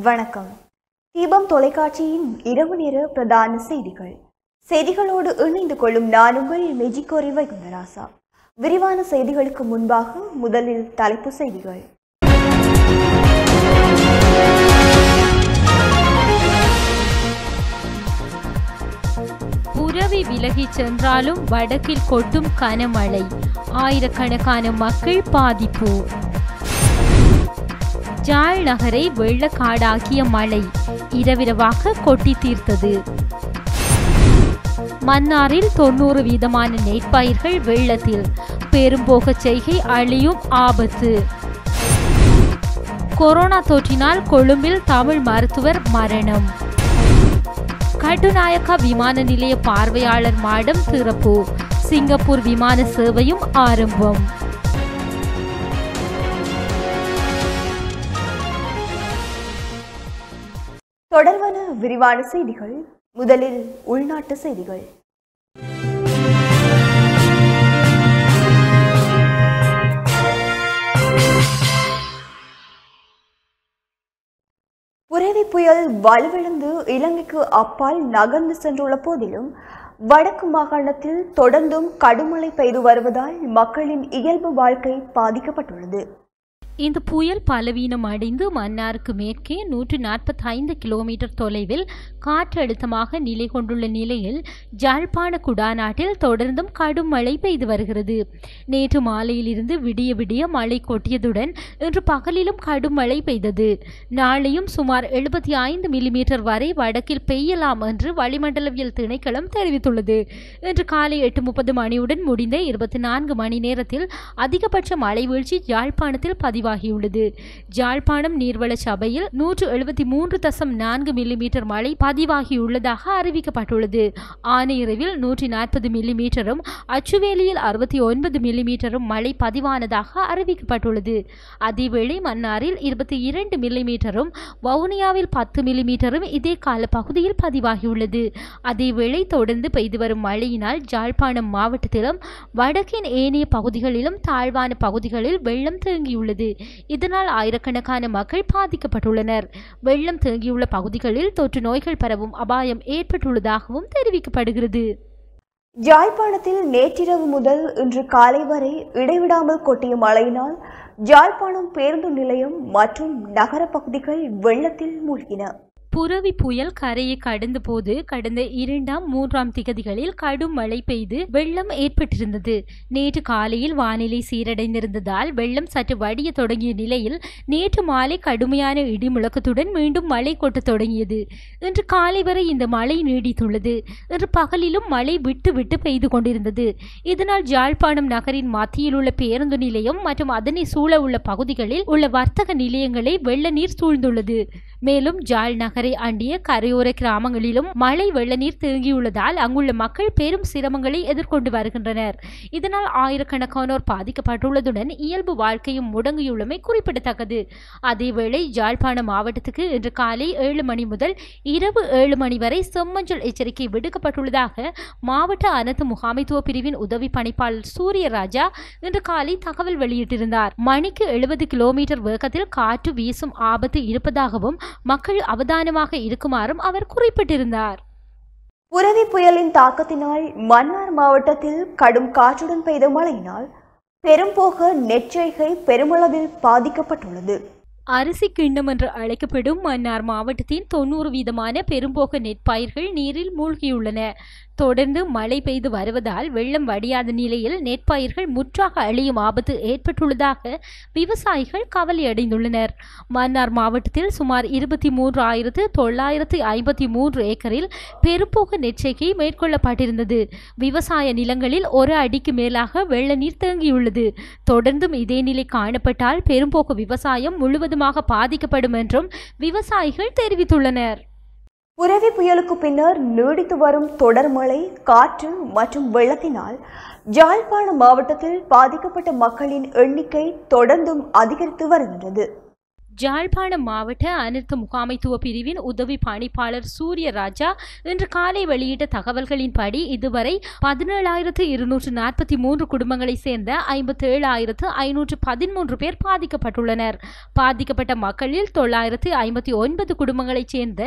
வணக்கம். தீபம் தொலைக்காட்சியின் இரவு நேர பிரதான செய்திகள். செய்திகளோடு இணைந்து கொள்ளும் நான் உங்கள் மெஜிகோரி வைகுண்டராசா. விரிவான செய்திகளுக்கு முன்பாக முதலில் தலைப்பு செய்திகள். புரவி விலகி சென்றாலும் வடக்கில் கொட்டும் கனமழை, ஆயிரக்கணக்கான மக்கள் பாதிப்பு. ஜாழ் நகரை வெள்ளக்காடாக்கிய மழை இரவிரவாக கொட்டி தீர்த்தது. மன்னாரில் 90% நெற்பயிர்கள் வெள்ளத்தில், பெரும்போக செய்கை அழியும் ஆபத்து. கொரோனா தொற்றினால் கொழும்பில் தமிழ் மருத்துவர் மரணம். கட்டுநாயக்கா விமான நிலைய பார்வையாளர் மாடம் திறப்பு, சிங்கப்பூர் விமான சேவையும் ஆரம்பம். தொடர்பான விரிவான செய்திகள். முதலில் உள்நாட்டு செய்திகள். புரவி புயல் வலுவிழந்து இலங்கைக்கு அப்பால் நகர்ந்து சென்றுள்ள போதிலும் வடக்கு மாகாணத்தில் தொடர்ந்தும் கடுமழை பெய்து வருவதால் மக்களின் இயல்பு வாழ்க்கை பாதிக்கப்பட்டுள்ளது. இந்த புயல் பலவீனம் அடைந்து மன்னாருக்கு மேற்கே 145 கிலோமீட்டர் தொலைவில் காற்றழுத்தமாக நிலை கொண்டுள்ள நிலையில் ஜாழ்ப்பாண குடாநாட்டில் தொடர்ந்தும் கடும் மழை பெய்து வருகிறது. நேற்று மாலையிலிருந்து விடிய விடிய மழை கொட்டியதுடன் இன்று பகலிலும் கடும் மழை பெய்தது. நாளையும் சுமார் 75 மில்லிமீட்டர் வரை வடக்கில் பெய்யலாம் என்று வளிமண்டலவியல் திணைக்களம் தெரிவித்துள்ளது. இன்று காலை 8:30 மணியுடன் முடிந்த 24 மணி நேரத்தில் அதிகபட்ச மழை வீழ்ச்சி யாழ்ப்பாணத்தில் பதிவாகியுள்ளது. யாழ்ப்பாணம் நீர்வள சபையில் 173.4 மில்லிமீட்டர் மழை பதிவாகியுள்ளதாக அறிவிக்கப்பட்டுள்ளது. ஆனையிறவில் 140 மில்லிமீட்டரும், அச்சுவேலியில் 69 மில்லிமீட்டரும் மழை பதிவானதாக அறிவிக்கப்பட்டுள்ளது. அதேவேளை மன்னாரில் 22 மில்லிமீட்டரும், வவுனியாவில் 10 மில்லிமீட்டரும் இதே கால பகுதியில் பதிவாகியுள்ளது. அதேவேளை தொடர்ந்து பெய்து வரும் மழையினால் யாழ்ப்பாணம் மாவட்டத்திலும் வடக்கின் ஏனைய பகுதிகளிலும் தாழ்வான பகுதிகளில் வெள்ளம் தேங்கியுள்ளது. இதனால் ஆயிரக்கணக்கான மக்கள் பாதிக்கப்பட்டுள்ளனர். வெள்ளம் தேங்கியுள்ள பகுதிகளில் தொற்று நோய்கள் பரவும் அபாயம் ஏற்பட்டுள்ளதாகவும் தெரிவிக்கப்படுகிறது. யாழ்ப்பாணத்தில் நேற்றிரவு முதல் இன்று காலை வரை இடைவிடாமல் கொட்டிய மழையினால் யாழ்ப்பாணம் பேருந்து நிலையம் மற்றும் நகர பகுதிகள் வெள்ளத்தில் மூழ்கின. புரவி புயல் கரையை கடந்த போது கடந்த 2ஆம் 3ஆம் திகதிகளில் கடும் மழை பெய்து வெள்ளம் ஏற்பட்டிருந்தது. நேற்று காலையில் வானிலை சீரடைந்திருந்ததால் வெள்ளம் சற்று வடிய தொடங்கிய நிலையில் நேற்று மாலை கடுமையான இடி முழக்கத்துடன் மீண்டும் மழை கொட்ட தொடங்கியது. இன்று காலை வரை இந்த மழை நீடித்துள்ளது. இன்று பகலிலும் மழை விட்டு விட்டு பெய்து கொண்டிருந்தது. இதனால் யாழ்ப்பாணம் நகரின் மத்தியில் உள்ள பேருந்து நிலையம் மற்றும் அதனை சூழ உள்ள பகுதிகளில் உள்ள வர்த்தக நிலையங்களை வெள்ள நீர் சூழ்ந்துள்ளது. மேலும் யாழ் நகரை அண்டிய கரையோர கிராமங்களிலும் மழை வெள்ள நீர் தேங்கியுள்ளதால் அங்குள்ள மக்கள் பெரும் சிரமங்களை எதிர்கொண்டு வருகின்றனர். இதனால் ஆயிரக்கணக்கானோர் பாதிக்கப்பட்டுள்ளதுடன் இயல்பு வாழ்க்கையும் முடங்கியுள்ளமை குறிப்பிடத்தக்கது. அதேவேளை யாழ்ப்பாணம் மாவட்டத்துக்கு இன்று காலை 7 மணி முதல் இரவு 7 மணி வரை செம்மஞ்சள் எச்சரிக்கை விடுக்கப்பட்டுள்ளதாக மாவட்ட அனர்த்த முகாமைத்துவ பிரிவின் உதவி பணிப்பாளர் சூரியராஜா இன்று காலை தகவல் வெளியிட்டிருந்தார். மணிக்கு 70 கிலோமீட்டர் வேகத்தில் காற்று வீசும் ஆபத்து இருப்பதாகவும் மக்கள் அவதானமாக இருக்குமாறும் அவர் குறிப்பிட்டிருந்தார். புரவி புயலின் தாக்கத்தினால் மன்னார் மாவட்டத்தில் கடும் காற்றுடன் பெய்த மழையினால் பெரும்போக நெற்செய்கை பெருமளவில் பாதிக்கப்பட்டுள்ளது. அரிசி கிண்ணம் என்று அழைக்கப்படும் மன்னார் மாவட்டத்தின் 90% பெரும்போக நெற்பயிர்கள் நீரில் மூழ்கியுள்ளன. தொடர்ந்து மழை பெய்து வருவதால் வெள்ளம் வடியாத நிலையில் நெற்பயிர்கள் முற்றாக அழியும் ஆபத்து ஏற்பட்டுள்ளதாக விவசாயிகள் கவலையடைந்துள்ளனர். மன்னார் மாவட்டத்தில் சுமார் 23,953 ஏக்கரில் பெரும்போக நெற்செய்கை மேற்கொள்ளப்பட்டிருந்தது. விவசாய நிலங்களில் 1 அடிக்கு மேலாக வெள்ள நீர் தேங்கியுள்ளது. தொடர்ந்தும் இதே நிலை காணப்பட்டால் பெரும்போக விவசாயம் முழுவதுமாக பாதிக்கப்படும் என்றும் விவசாயிகள் தெரிவித்துள்ளனர். புரவி புயலுக்கு பின்னர் நீடித்து வரும் தொடர் மழை, காற்று மற்றும் வெள்ளத்தினால் யாழ்ப்பாணம் மாவட்டத்தில் பாதிக்கப்பட்ட மக்களின் எண்ணிக்கை தொடர்ந்தும் அதிகரித்து வருகின்றது. யாழ்ப்பாணம் மாவட்ட அனர்த்த முகாமைத்துவ பிரிவின் உதவி பணிப்பாளர் சூரியராஜா இன்று காலை வெளியிட்ட தகவல்களின்படி இதுவரை 17,243 குடும்பங்களை சேர்ந்த 57,513 பேர் பாதிக்கப்பட்டுள்ளனர். பாதிக்கப்பட்ட மக்களில் 959 குடும்பங்களைச் சேர்ந்த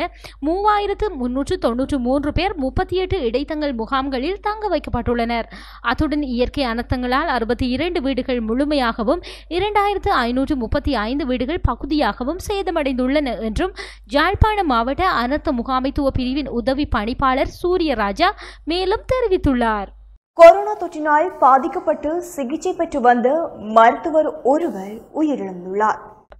3,393 பேர் 38 இடைத்தங்கல் முகாம்களில் தங்க வைக்கப்பட்டுள்ளனர். அத்துடன் இயற்கை அனர்த்தங்களால் 62 வீடுகள் முழுமையாகவும் 2,535 வீடுகள் பகுதியாகவும் சேதமடைந்துள்ளன என்றும் யாழ்ப்பாணம் மாவட்ட அனர்த்த முகாமைத்துவ பிரிவின் உதவி பணிப்பாளர் சூரியராஜா மேலும் தெரிவித்துள்ளார். கொரோனா தொற்றினால் பாதிக்கப்பட்டு சிகிச்சை பெற்று வந்த மருத்துவர் ஒருவர் உயிரிழந்துள்ளார்.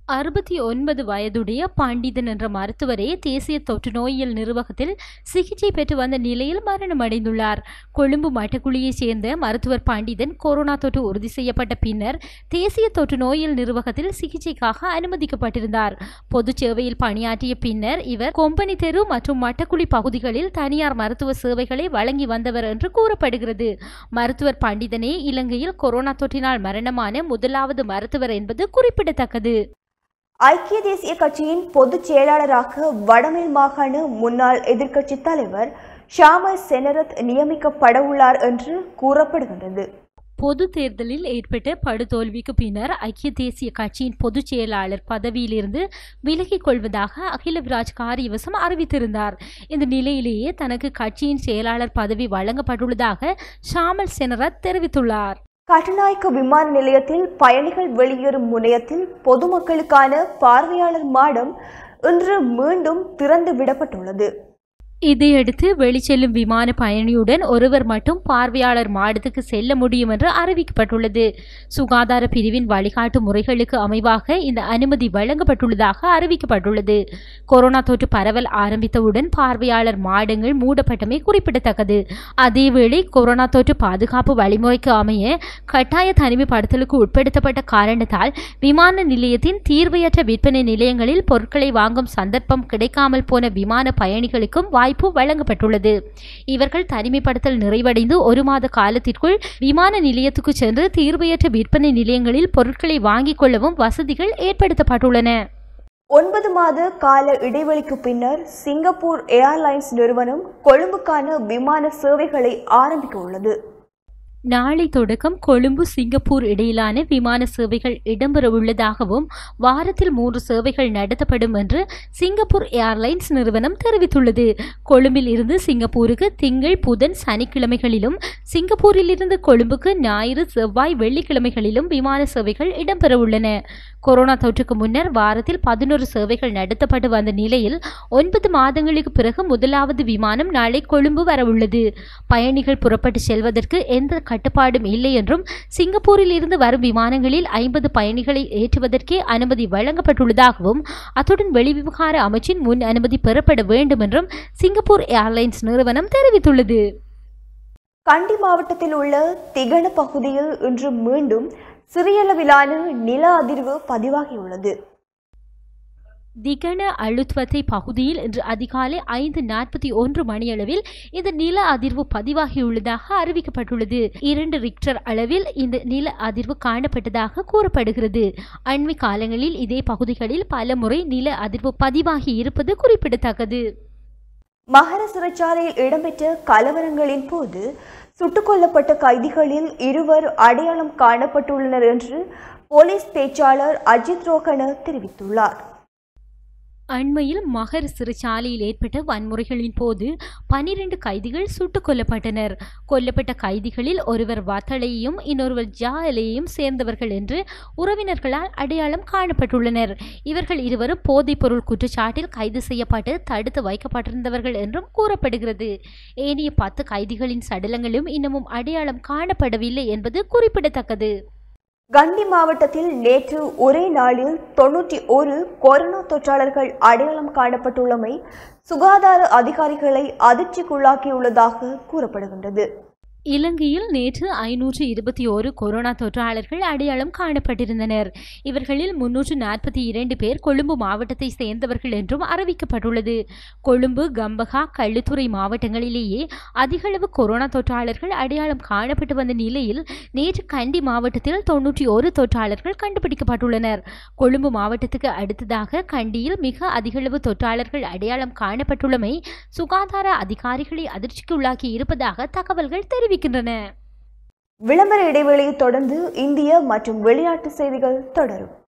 69 வயதுடைய பண்டிதன் என்ற மருத்துவரே தேசிய தொற்று நோயியல் நிர்வாகத்தில் சிகிச்சை பெற்று வந்த நிலையில் மரணமடைந்துள்ளார். கொழும்பு மட்டக்குழியைச் சேர்ந்த மருத்துவர் பண்டிதன் கொரோனா தொற்று உறுதி செய்யப்பட்ட பின்னர் தேசிய தொற்று நோயியல் நிர்வாகத்தில் சிகிச்சைக்காக அனுமதிக்கப்பட்டிருந்தார். பொது சேவையில் பணியாற்றிய பின்னர் இவர் கொம்பனி தெரு மற்றும் மட்டக்குழி பகுதிகளில் தனியார் மருத்துவ சேவைகளை வழங்கி வந்தவர் என்று கூறப்படுகிறது. மருத்துவர் பண்டிதனே இலங்கையில் கொரோனா தொற்றினால் மரணமான முதலாவது மருத்துவர் என்பது குறிப்பிடத்தக்கது. ஐக்கிய தேசிய கட்சியின் பொதுச் செயலாளராக வடமேல் மாகாண முன்னாள் எதிர்க்கட்சி தலைவர் ஷாமல் செனரத் நியமிக்கப்படவுள்ளார் என்று கூறப்படுகின்றது. பொது தேர்தலில் ஏற்பட்ட படுதோல்விக்கு பின்னர் ஐக்கிய தேசிய கட்சியின் பொதுச் செயலாளர் பதவியிலிருந்து விலகிக் கொள்வதாக அகிலவிராஜ் காரியவசம் அறிவித்திருந்தார். இந்த நிலையிலேயே தனக்கு கட்சியின் செயலாளர் பதவி வழங்கப்பட்டுள்ளதாக ஷாமல் செனரத் தெரிவித்துள்ளார். கட்டுநாயக்க விமான நிலையத்தில் பயணிகள் வெளியேறும் முனையத்தில் பொதுமக்களுக்கான பார்வையாளர் மாடம் இன்று மீண்டும் திறந்து விடப்பட்டுள்ளது. இதையடுத்து வெளிச்செல்லும் விமான பயணியுடன் ஒருவர் மட்டும் பார்வையாளர் மாடத்துக்கு செல்ல முடியும் என்று அறிவிக்கப்பட்டுள்ளது. சுகாதார பிரிவின் வழிகாட்டு முறைகளுக்கு அமைவாக இந்த அனுமதி வழங்கப்பட்டுள்ளதாக அறிவிக்கப்பட்டுள்ளது. கொரோனா தொற்று பரவல் ஆரம்பித்தவுடன் பார்வையாளர் மாடங்கள் மூடப்பட்டமை குறிப்பிடத்தக்கது. அதேவேளை கொரோனா தொற்று பாதுகாப்பு வழிமுறைக்கு அமைய கட்டாய தனிமைப்படுத்தலுக்கு உட்படுத்தப்பட்ட காரணத்தால் விமான நிலையத்தின் தீர்வையற்ற விற்பனை நிலையங்களில் பொருட்களை வாங்கும் சந்தர்ப்பம் கிடைக்காமல் போன விமான பயணிகளுக்கும் வாய்ப்பு வழங்கப்பட்டுள்ளது. இவர்கள் தனிமைப்படுத்தல் நிறைவடைந்து 1 மாத காலத்திற்குள் விமான நிலையத்துக்கு சென்று தீர்வையற்ற விற்பனை நிலையங்களில் பொருட்களை வாங்கிக் கொள்ளவும் வசதிகள் ஏற்படுத்தப்பட்டுள்ளன. 9 மாத கால இடைவெளிக்கு பின்னர் சிங்கப்பூர் ஏர்லைன்ஸ் நிறுவனம் கொழும்புக்கான விமான சேவைகளை ஆரம்பிக்க உள்ளது. நாளை தொடக்கம் கொழும்பு சிங்கப்பூர் இடையிலான விமான சேவைகள் இடம்பெறவுள்ளதாகவும் வாரத்தில் 3 சேவைகள் நடத்தப்படும் என்று சிங்கப்பூர் ஏர்லைன்ஸ் நிறுவனம் தெரிவித்துள்ளது. கொழும்பில் இருந்து சிங்கப்பூருக்கு திங்கள், புதன், சனிக்கிழமைகளிலும் சிங்கப்பூரில் இருந்து கொழும்புக்கு ஞாயிறு, செவ்வாய், வெள்ளிக்கிழமைகளிலும் விமான சேவைகள் இடம்பெறவுள்ளன. கொரோனா தொற்றுக்கு முன்னர் வாரத்தில் 11 சேவைகள் நடத்தப்பட்டு வந்த நிலையில் 9 மாதங்களுக்கு பிறகு முதலாவது விமானம் நாளை கொழும்பு வரவுள்ளது. பயணிகள் புறப்பட்டு செல்வதற்கு எந்த கட்டுப்பாடும் இல்லை என்றும் சிங்கப்பூரில் இருந்து வரும் விமானங்களில் 50 பயணிகளை ஏற்றுவதற்கே அனுமதி வழங்கப்பட்டுள்ளதாகவும் அத்துடன் வெளிவிவகார அமைச்சின் முன் அனுமதி பெறப்பட வேண்டும் என்றும் சிங்கப்பூர் ஏர்லைன்ஸ் நிறுவனம் தெரிவித்துள்ளது. கண்டி மாவட்டத்தில் உள்ள திகன பகுதியில் இன்று மீண்டும் சிறியளவிலான நில அதிர்வு பதிவாகியுள்ளது. திகன அழுத்வத்தை பகுதியில் இன்று அதிகாலை 5:41 மணியளவில் இந்த நில அதிர்வு பதிவாகியுள்ளதாக அறிவிக்கப்பட்டுள்ளது. 2 ரிக்டர் அளவில் இந்த நில அதிர்வு காணப்பட்டதாக கூறப்படுகிறது. அண்மை காலங்களில் இதே பகுதிகளில் பல முறை நில அதிர்வு பதிவாகி இருப்பது குறிப்பிடத்தக்கது. மகர சிறைச்சாலையில் இடம்பெற்ற கலவரங்களின் போது சுட்டுக் கொல்லப்பட்ட கைதிகளில் 2 அடையாளம் காணப்பட்டுள்ளனர் என்று போலீஸ் பேச்சாளர் அஜித் ரோஹன தெரிவித்துள்ளார். அண்மையில் மகர சிறைச்சாலையில் ஏற்பட்ட வன்முறைகளின் போது 12 கைதிகள் சுட்டுக் கொல்லப்பட்டனர். கொல்லப்பட்ட கைதிகளில் ஒருவர் வத்தளையையும் இன்னொருவர் ஜாலையையும் சேர்ந்தவர்கள் என்று உறவினர்களால் அடையாளம் காணப்பட்டுள்ளனர். இவர்கள் இருவரும் போதைப்பொருள் குற்றச்சாட்டில் கைது செய்யப்பட்டு தடுத்து வைக்கப்பட்டிருந்தவர்கள் என்றும் கூறப்படுகிறது. ஏனைய 10 கைதிகளின் சடலங்களும் இன்னமும் அடையாளம் காணப்படவில்லை என்பது குறிப்பிடத்தக்கது. கண்டி மாவட்டத்தில் நேற்று ஒரே நாளில் 91 கொரோனா தொற்றாளர்கள் அடையாளம் காணப்பட்டுள்ளமை சுகாதார அதிகாரிகளை அதிர்ச்சிக்குள்ளாக்கியுள்ளதாக கூறப்படுகின்றது. இலங்கையில் நேற்று 521 கொரோனா தொற்றாளர்கள் அடையாளம் காணப்பட்டிருந்தனர். இவர்களில் 342 பேர் கொழும்பு மாவட்டத்தை சேர்ந்தவர்கள் என்றும் அறிவிக்கப்பட்டுள்ளது. கொழும்பு, கம்பகா, களுத்துறை மாவட்டங்களிலேயே அதிகளவு கொரோனா தொற்றாளர்கள் அடையாளம் காணப்பட்டு வந்த நிலையில் நேற்று கண்டி மாவட்டத்தில் 91 தொற்றாளர்கள் கண்டுபிடிக்கப்பட்டுள்ளனர். கொழும்பு மாவட்டத்துக்கு அடுத்ததாக கண்டியில் மிக அதிகளவு தொற்றாளர்கள் அடையாளம் காணப்பட்டுள்ளமை சுகாதார அதிகாரிகளை அதிர்ச்சிக்கு உள்ளாக்கி இருப்பதாக தகவல்கள் தெரிவிக்கின்றன. விளம்பர இடைவெளியை தொடர்ந்து இந்திய மற்றும் வெளிநாட்டு செய்திகள் தொடரும்.